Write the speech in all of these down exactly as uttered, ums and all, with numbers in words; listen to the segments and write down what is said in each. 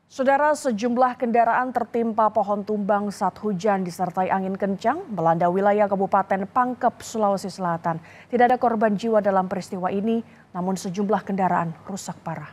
Saudara, sejumlah kendaraan tertimpa pohon tumbang saat hujan disertai angin kencang melanda wilayah Kabupaten Pangkep, Sulawesi Selatan. Tidak ada korban jiwa dalam peristiwa ini, namun sejumlah kendaraan rusak parah.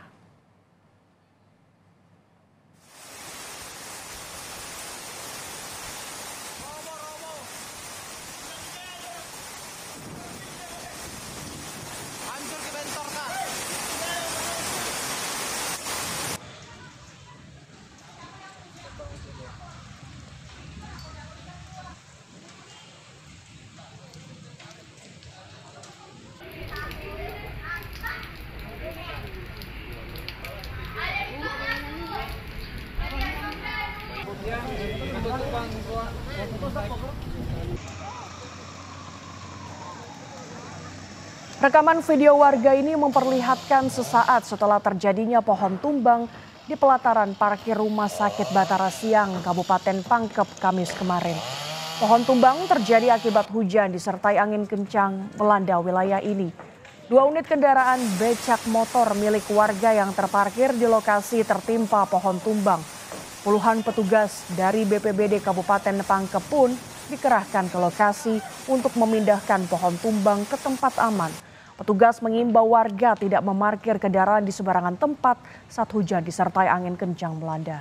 Rekaman video warga ini memperlihatkan sesaat setelah terjadinya pohon tumbang di pelataran parkir Rumah Sakit Batara Siang, Kabupaten Pangkep, Kamis kemarin. Pohon tumbang terjadi akibat hujan disertai angin kencang melanda wilayah ini. Dua unit kendaraan becak motor milik warga yang terparkir di lokasi tertimpa pohon tumbang. Puluhan petugas dari B P B D Kabupaten Pangkep pun dikerahkan ke lokasi untuk memindahkan pohon tumbang ke tempat aman. Petugas mengimbau warga tidak memarkir kendaraan di sembarangan tempat saat hujan disertai angin kencang melanda.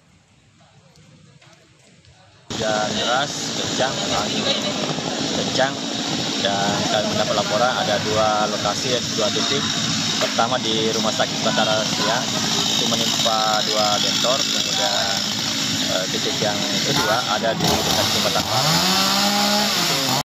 Hujan deras, kencang, angin kencang, dan kami mendapat laporan ada dua lokasi, dua titik. Pertama di Rumah Sakit Batara Siang, itu menimpa dua bentor, kemudian eh, titik yang kedua ada di dekat jembatan Parang.